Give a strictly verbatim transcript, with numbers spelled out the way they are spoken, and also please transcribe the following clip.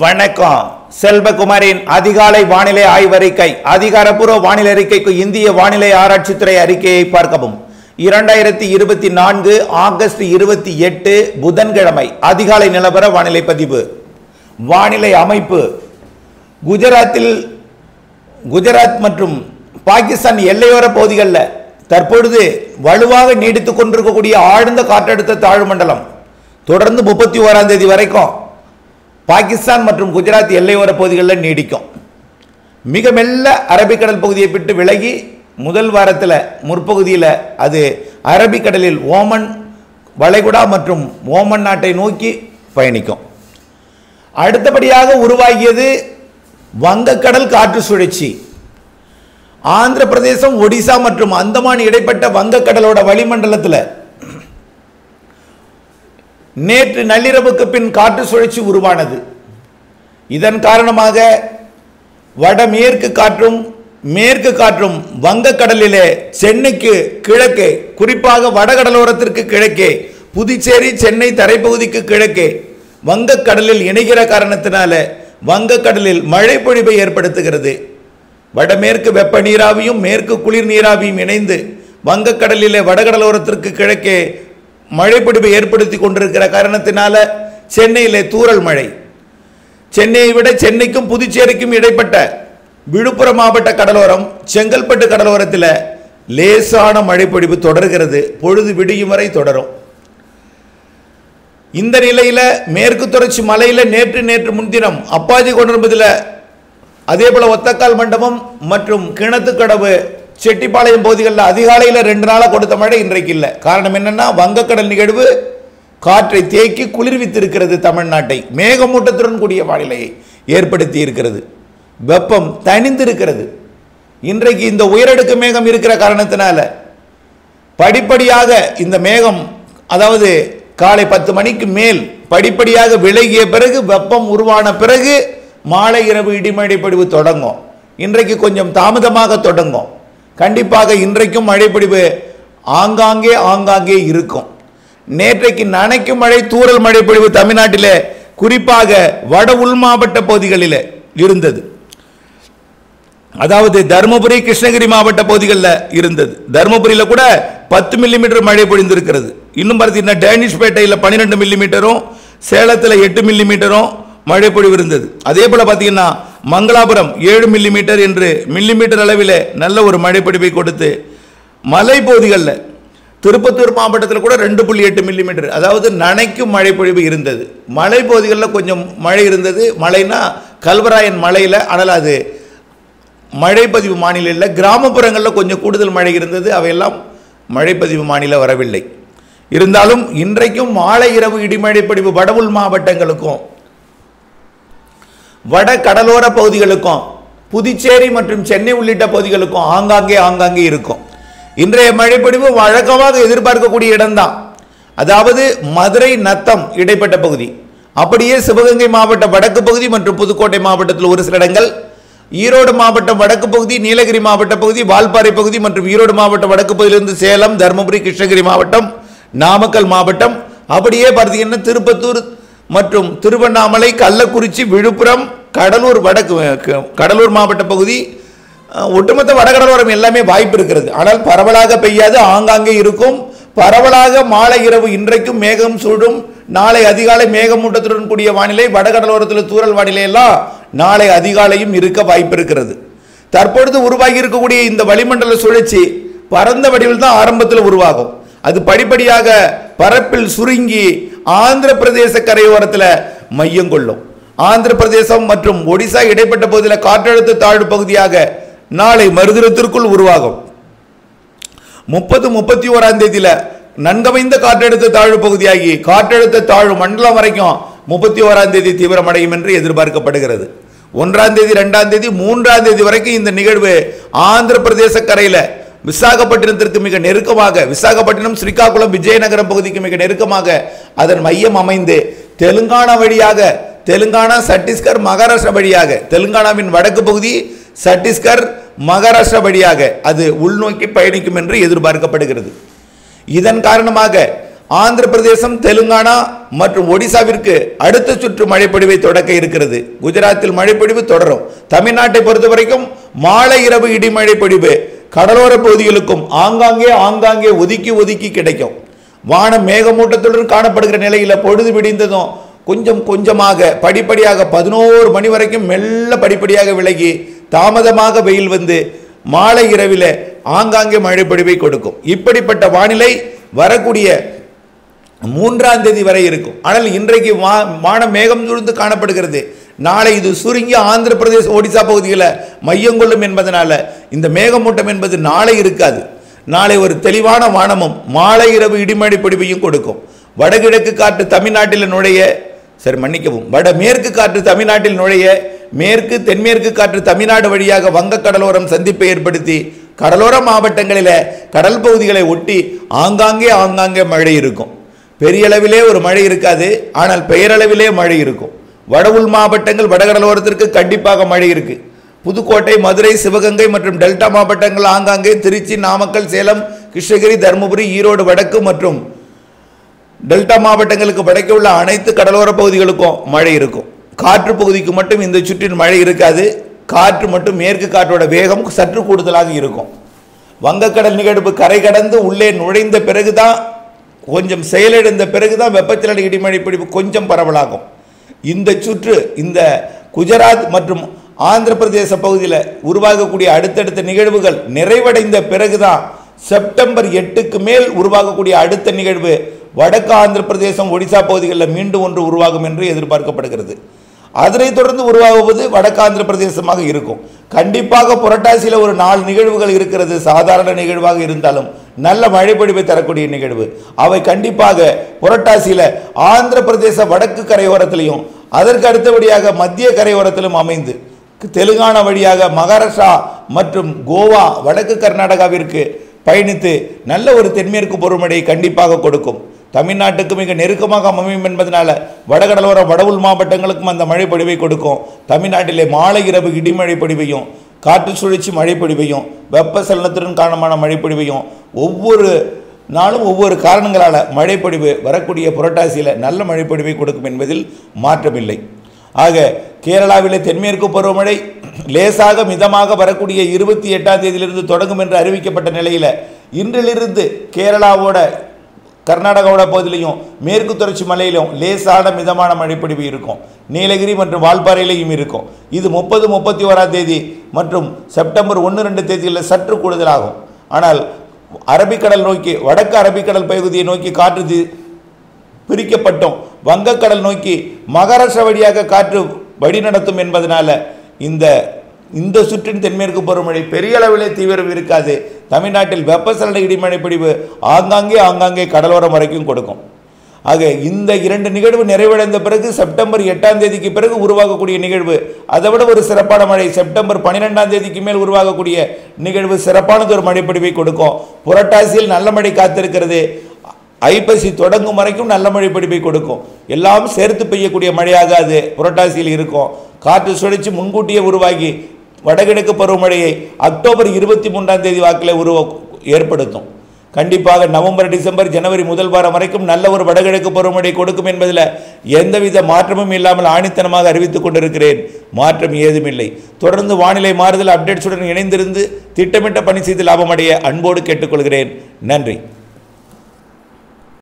வணக்கம். செல்வகுமாரின் அதிகாலை வானிலை ஆய்வறிக்கை. அதிகாரப்பூர்வ வானிலை அறிக்கைக்கு இந்திய வானிலை ஆராய்ச்சித்துறை அறிக்கையை பார்க்கவும். இரண்டாயிரத்தி இருபத்தி நான்கு ஆகஸ்ட் இருபத்தி எட்டு புதன்கிழமை அதிகாலை நிலவர வானிலை பதிவு. வானிலை அமைப்பு. குஜராத்தில் குஜராத் மற்றும் பாகிஸ்தான் எல்லையோர பகுதிகளில் தற்பொழுது வலுவாக நீடித்துக் கொண்டிருக்கக்கூடிய ஆழ்ந்த காற்றழுத்த தாழ்வு மண்டலம் தொடர்ந்து முப்பத்தி ஓராம் தேதி வரைக்கும் பாகிஸ்தான் மற்றும் குஜராத் எல்லையோர பகுதிகளில் நீடிக்கும். மிக மெல்ல அரபிக்கடல் பகுதியை விட்டு விலகி முதல் வாரத்தில் முற்பகுதியில் அது அரபிக்கடலில் ஓமன் வளைகுடா மற்றும் ஓமன் நாட்டை நோக்கி பயணிக்கும். அடுத்தபடியாக உருவாகியது வங்கக்கடல் காற்று சுழற்சி. ஆந்திர பிரதேசம், ஒடிசா மற்றும் அந்தமான் இடைப்பட்ட வங்கக்கடலோட வளிமண்டலத்தில் நேற்று நள்ளிரவுக்கு பின் காற்று சுழற்சி உருவானது. இதன் காரணமாக வடமேற்கு காற்றும் மேற்கு காற்றும் வங்கக்கடலிலே சென்னைக்கு கிழக்கே, குறிப்பாக வடகடலோரத்திற்கு கிழக்கே, புதுச்சேரி சென்னை தரைப்பகுதிக்கு கிழக்கே வங்கக்கடலில் இணைகிற காரணத்தினால வங்கக்கடலில் மழை பொழிவை ஏற்படுத்துகிறது. வடமேற்கு வெப்ப நீராவியும் மேற்கு குளிர் நீராவியும் இணைந்து வங்கக்கடலிலே வடகடலோரத்திற்கு கிழக்கே மழை பொழிவை ஏற்படுத்தி கொண்டிருக்கிற காரணத்தினால சென்னையிலே தூறல் மழை. சென்னையை விட சென்னைக்கும் புதுச்சேரிக்கும் இடைப்பட்ட விழுப்புரம் மாவட்ட கடலோரம், செங்கல்பட்டு கடலோரத்தில் லேசான மழை பொழிவு தொடர்கிறது. பொழுது விடியும் வரை தொடரும். இந்த நிலையில் மேற்கு தொடர்ச்சி மலையில் நேற்று நேற்று முன்தினம் அப்பாஜி கொண்டிருப்பதில், அதே போல ஒத்தக்கால் மண்டபம் மற்றும் கிணத்துக்கடவு செட்டிப்பாளையம் பகுதிகளில் அதிகாலையில் ரெண்டு நாளாக கொடுத்த மழை இன்றைக்கு இல்லை. காரணம் என்னன்னா, வங்கக்கடல் நிகழ்வு காற்றை தேக்கி குளிர்வித்திருக்கிறது. தமிழ்நாட்டை மேகமூட்டத்துடன் கூடிய வானிலையை ஏற்படுத்தி இருக்கிறது. வெப்பம் தணிந்திருக்கிறது. இன்றைக்கு இந்த உயரடுக்கு மேகம் இருக்கிற காரணத்தினால படிப்படியாக இந்த மேகம், அதாவது காலை பத்து மணிக்கு மேல் படிப்படியாக விலகிய பிறகு, வெப்பம் உருவான பிறகு மாலை இரவு இடிமழை பொழிவு தொடங்கும். இன்றைக்கு கொஞ்சம் தாமதமாக தொடங்கும். கண்டிப்பாக இன்றைக்கும் மழை பொழிவு ஆங்காங்கே ஆங்காங்கே இருக்கும். நேற்றைக்கு நனைக்கும் மழை, தூறல் மழை பொழிவு தமிழ்நாட்டில் குறிப்பாக வட உள் மாவட்ட பகுதிகளில் இருந்தது. அதாவது தருமபுரி, கிருஷ்ணகிரி மாவட்ட பகுதிகளில் இருந்தது. தருமபுரியில் கூட பத்து மில்லிமீட்டர் மழை பொழிந்திருக்கிறது. இன்னும் பார்த்தீங்கன்னா டேனிஷ்பேட்டையில் பன்னிரெண்டு மில்லிமீட்டரும், சேலத்தில் எட்டு மில்லிமீட்டரும் மழை பொழிவு இருந்தது. அதே போல பார்த்தீங்கன்னா மங்களாபுரம் ஏழு மில்லிமீட்டர் என்று மில்லிமீட்டர் அளவில் நல்ல ஒரு மழை பொழிவை கொடுத்து, மலை பகுதிகளில் திருப்பத்தூர் மாவட்டத்தில் கூட ரெண்டு புள்ளி எட்டு மில்லிமீட்டர், அதாவது நனைக்கும் மழை பொழிவு இருந்தது. மலை பகுதிகளில் கொஞ்சம் மழை இருந்தது. மழைனா கல்வராயன் மலையில், ஆனால் அது மழைப்பதிவு மாநில, கிராமப்புறங்களில் கொஞ்சம் கூடுதல் மழை இருந்தது. அவையெல்லாம் மழைப்பதிவு மாநில வரவில்லை. இருந்தாலும் இன்றைக்கும் மாலை இரவு இடிமழை பொழிவு வட உள் மாவட்டங்களுக்கும் வட கடலோர பகுதிகளுக்கும் புதுச்சேரி மற்றும் சென்னை உள்ளிட்ட பகுதிகளுக்கும் ஆங்காங்கே ஆங்காங்கே இருக்கும். இன்றைய மழைப்பொழிவு வழக்கமாக எதிர்பார்க்கக்கூடிய இடம்தான். அதாவது மதுரை நத்தம் இடைப்பட்ட பகுதி, அப்படியே சிவகங்கை மாவட்ட வடக்கு பகுதி மற்றும் புதுக்கோட்டை மாவட்டத்தில் ஒரு சில இடங்கள், ஈரோடு மாவட்டம் வடக்கு பகுதி, நீலகிரி மாவட்ட பகுதி, வால்பாறை பகுதி மற்றும் ஈரோடு மாவட்ட வடக்கு பகுதியிலிருந்து சேலம், தருமபுரி, கிருஷ்ணகிரி மாவட்டம், நாமக்கல் மாவட்டம், அப்படியே பார்த்தீங்கன்னா திருப்பத்தூர் மற்றும் திருவண்ணாமலை, கள்ளக்குறிச்சி, விழுப்புரம், கடலூர் வடக்கு கடலூர் மாவட்ட பகுதி, ஒட்டுமொத்த வடகடலோரம் எல்லாமே வாய்ப்பு இருக்கிறது. ஆனால் பரவலாக பெய்யாது, ஆங்காங்கே இருக்கும். பரவலாக மாலை இரவு இன்றைக்கும் மேகம் சூடும். நாளை அதிகாலை மேகமூட்டத்துடன் கூடிய வானிலை, வடகடலோரத்தில் தூறல் வானிலை எல்லாம் நாளை அதிகாலையும் இருக்க வாய்ப்பு இருக்கிறது. தற்பொழுது உருவாகி இருக்கக்கூடிய இந்த வளிமண்டல சுழற்சி பரந்த வடிவில் தான் ஆரம்பத்தில் உருவாகும். அது படிப்படியாக பரப்பில் சுருங்கி ஆந்திர பிரதேச கரையோரத்தில் மையம் கொள்ளும். ஆந்திர பிரதேசம் மற்றும் ஒடிசா இடைப்பட்ட பகுதியில் காற்றழுத்த தாழ்வு பகுதியாக நாளை மறுதினத்திற்குள் உருவாகும். முப்பது முப்பத்தி ஓராம் தேதியில நன்கமைந்த காற்றழுத்த தாழ்வு பகுதியாகி காற்றழுத்த தாழ்வு மண்டலம் வரைக்கும் முப்பத்தி ஓராம் தேதி தீவிரமடையும் என்று எதிர்பார்க்கப்படுகிறது. ஒன்றாம் தேதி, இரண்டாம் தேதி, மூன்றாம் தேதி வரைக்கும் இந்த நிகழ்வு ஆந்திர பிரதேச கரையில விசாகப்பட்டினத்திற்கு மிக நெருக்கமாக, விசாகப்பட்டினம், ஸ்ரீகாகுளம், விஜயநகரம் பகுதிக்கு மிக நெருக்கமாக அதன் மையம் அமைந்து தெலுங்கானா வழியாக, தெலுங்கானா, சத்தீஸ்கர், மகாராஷ்டிரா வழியாக, தெலுங்கானாவின் வடக்கு பகுதி சத்தீஸ்கர், மகாராஷ்டிரா வழியாக அது உள்நோக்கி பயணிக்கும் என்று எதிர்பார்க்கப்படுகிறது. இதன் காரணமாக ஆந்திர பிரதேசம், தெலுங்கானா மற்றும் ஒடிசாவிற்கு அடுத்த சுற்று மழைப்பொழிவை தொடக்க இருக்கிறது. குஜராத்தில் மழைப்பொழிவு தொடரும். தமிழ்நாட்டை பொறுத்த வரைக்கும் மாலை இரவு இடிமழை பொழிவு கடலோர பகுதிகளுக்கும் ஆங்காங்கே ஆங்காங்கே ஒதுக்கி ஒதுக்கி கிடைக்கும். வானம் மேகமூட்டத்துடன் காணப்படுகிற நிலையில் பொழுது விடிந்ததும் கொஞ்சம் கொஞ்சமாக படிப்படியாக பதினோரு மணி வரைக்கும் மெல்ல படிப்படியாக விலகி தாமதமாக வெயில் வந்து மாலை இரவில் ஆங்காங்கே மழை பொழிவை கொடுக்கும். இப்படிப்பட்ட வானிலை வரக்கூடிய மூன்றாம் தேதி வரை இருக்கும். ஆனால் இன்றைக்கு வானம் மேகம் சூழ்ந்து காணப்படுகிறது. நாளை இது சுருங்கி ஆந்திர பிரதேச, ஒடிசா பகுதிகளை மையம் கொள்ளும் என்பதனால இந்த மேகமூட்டம் என்பது நாளை இருக்காது. நாளை ஒரு தெளிவான வானமும் மாலை இரவு இடிமழை பொழிவையும் கொடுக்கும். வடகிழக்கு காற்று தமிழ்நாட்டில் நுழைய சரி மன்னிக்கவும் வட மேற்கு காற்று தமிழ்நாட்டில் நுழைய மேற்கு தென்மேற்கு காற்று தமிழ்நாடு வழியாக வங்க கடலோரம் சந்திப்பை ஏற்படுத்தி கடலோர மாவட்டங்களில் கடல் பகுதிகளை ஒட்டி ஆங்காங்கே ஆங்காங்கே மழை இருக்கும். பெரிய அளவிலே ஒரு மழை இருக்காது, ஆனால் பெயரளவிலே மழை இருக்கும். வட உள் மாவட்டங்கள் வடகடலோரத்திற்கு கண்டிப்பாக மழை இருக்கு. புதுக்கோட்டை, மதுரை, சிவகங்கை மற்றும் டெல்டா மாவட்டங்கள் ஆங்காங்கே, திருச்சி, நாமக்கல், சேலம், கிருஷ்ணகிரி, தருமபுரி, ஈரோடு வடக்கு மற்றும் டெல்டா மாவட்டங்களுக்கு வடக்கே உள்ள அனைத்து கடலோர பகுதிகளுக்கும் மழை இருக்கும். காற்று பகுதிக்கு மட்டும் இந்த சுற்றின் மழை இருக்காது. காற்று மட்டும் மேற்கு காற்றோட வேகம் சற்று கூடுதலாக இருக்கும். வங்கக்கடல் நிகழ்வு கரை கடந்து உள்ளே நுழைந்த பிறகுதான், கொஞ்சம் செயலிழந்த பிறகுதான் வெப்பச்சலன இடிமழை பொழிவு கொஞ்சம் பரவலாகும். இந்த சுற்று இந்த குஜராத் மற்றும் ஆந்திர பிரதேச பகுதியில் உருவாகக்கூடிய அடுத்தடுத்த நிகழ்வுகள் நிறைவடைந்த பிறகுதான் செப்டம்பர் எட்டுக்கு மேல் உருவாகக்கூடிய அடுத்த நிகழ்வு வடக்கு ஆந்திர பிரதேசம், ஒடிசா பகுதிகளில் மீண்டும் ஒன்று உருவாகும் என்று எதிர்பார்க்கப்படுகிறது. அதனைத் தொடர்ந்து உருவாகுவது வடக்கு ஆந்திர பிரதேசமாக இருக்கும். கண்டிப்பாக புரட்டாசியில் ஒரு நாலு நிகழ்வுகள் இருக்கிறது. சாதாரண நிகழ்வாக இருந்தாலும் நல்ல மழை பொழிவை தரக்கூடிய நிகழ்வு. அவை கண்டிப்பாக புரட்டாசியில் ஆந்திர பிரதேச வடக்கு கரையோரத்திலையும் அதற்கு அடுத்தபடியாக மத்திய கரையோரத்திலும் அமைந்து தெலுங்கானா வழியாக மகாராஷ்டிரா மற்றும் கோவா, வடக்கு கர்நாடகாவிற்கு பயணித்து நல்ல ஒரு தென்மேற்கு பருவமழையை கண்டிப்பாக கொடுக்கும். தமிழ்நாட்டுக்கு மிக நெருக்கமாக அமையும் என்பதனால வடகடலோர வட உள் மாவட்டங்களுக்கும் அந்த மழை பொழிவை கொடுக்கும். தமிழ்நாட்டிலே மாலை இரவு இடிமழை பொழிவையும் காற்று சுழற்சி மழை பொழிவையும் வெப்பசலனத்துடன் காரணமான மழை பொழிவையும் ஒவ்வொரு நாளும் ஒவ்வொரு காரணங்களால் மழை பொழிவு வரக்கூடிய புரட்டாசியில் நல்ல மழை பொழிவை கொடுக்கும் என்பதில் மாற்றமில்லை. ஆக கேரளாவிலே தென்மேற்கு பருவமழை லேசாக மிதமாக வரக்கூடிய இருபத்தி எட்டாம் தேதியிலிருந்து தொடங்கும் என்று அறிவிக்கப்பட்ட நிலையில் இன்றிலிருந்து கேரளாவோட கர்நாடகாவோட பகுதியிலையும் மேற்கு தொடர்ச்சி மலையிலும் லேசான மிதமான மழைப்பொழிவு இருக்கும். நீலகிரி மற்றும் வால்பாறையிலையும் இருக்கும். இது முப்பது முப்பத்தி ஓராம் தேதி மற்றும் செப்டம்பர் ஒன்று ரெண்டு தேதிகளில் சற்று கூடுதலாகும். ஆனால் அரபிக்கடல் நோக்கி, வடக்கு அரபிக்கடல் பகுதியை நோக்கி காற்று பிரிக்கப்பட்டோம் வங்கக்கடல் நோக்கி மகாராஷ்டிரா வழியாக காற்று வழிநடத்தும் என்பதனால இந்த இந்த சுற்றின் தென்மேற்கு பருவமழை பெரிய அளவிலே தீவிரம் இருக்காது. தமிழ்நாட்டில் வெப்பசலன இடிமழை பொழிவு ஆங்காங்கே ஆங்காங்கே கடலோரம் வரைக்கும் கொடுக்கும். ஆக இந்த இரண்டு நிகழ்வு நிறைவடைந்த பிறகு செப்டம்பர் எட்டாம் தேதிக்கு பிறகு உருவாகக்கூடிய நிகழ்வு அதை விட ஒரு சிறப்பான மழை. செப்டம்பர் பன்னிரெண்டாம் தேதிக்கு மேல் உருவாகக்கூடிய நிகழ்வு சிறப்பானது ஒரு மழைப்பொழிவை கொடுக்கும். புரட்டாசியில் நல்ல மழை காத்திருக்கிறது. ஐப்பசி தொடங்கும் வரைக்கும் நல்ல மழை பொழிவை கொடுக்கும். எல்லாம் சேர்த்து பெய்யக்கூடிய மழையாக அது புரட்டாசியில் இருக்கும். காற்று சுழற்சி முன்கூட்டியே உருவாகி வடகிழக்கு பருவமழையை அக்டோபர் இருபத்தி மூன்றாம் தேதி வாக்கில் உருவ ஏற்படுத்தும். கண்டிப்பாக நவம்பர், டிசம்பர், ஜனவரி முதல் வாரம் வரைக்கும் நல்ல ஒரு வடகிழக்கு பருவமழை கொடுக்கும் என்பதில் எந்தவித மாற்றமும் இல்லாமல் ஆணித்தனமாக அறிவித்துக் கொண்டிருக்கிறேன். மாற்றம் ஏதுமில்லை. தொடர்ந்து வானிலை மாறுதல் அப்டேட்ஸுடன் இணைந்திருந்து திட்டமிட்ட பணி செய்து லாபமடைய அன்போடு கேட்டுக்கொள்கிறேன். நன்றி.